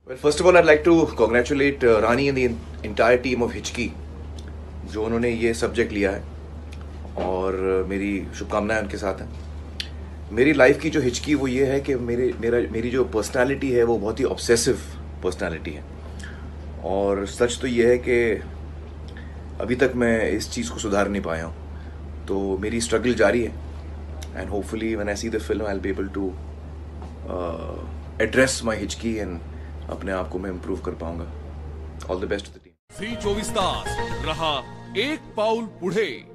Well, first of all, I'd like to congratulate Rani and the entire team of हिचकी जो उन्होंने ये subject लिया है और मेरी शुभकामनाएं उनके साथ हैं। मेरी लाइफ की जो हिचकी वो ये है कि मेरी जो पर्सनालिटी है वो बहुत ही ऑब्सेसिव पर्सनालिटी है और सच तो ये है कि अभी तक मैं इस चीज़ को सुधार नहीं पाया हूँ। तो मेरी स्ट्रगल जारी है and hopefully when I see the film I will be able to address my hichki and अपने आप को मैं इम्प्रूव कर पाऊंगा। All the best to the team. Zee 24 तास रहा एक पाऊल पुढे।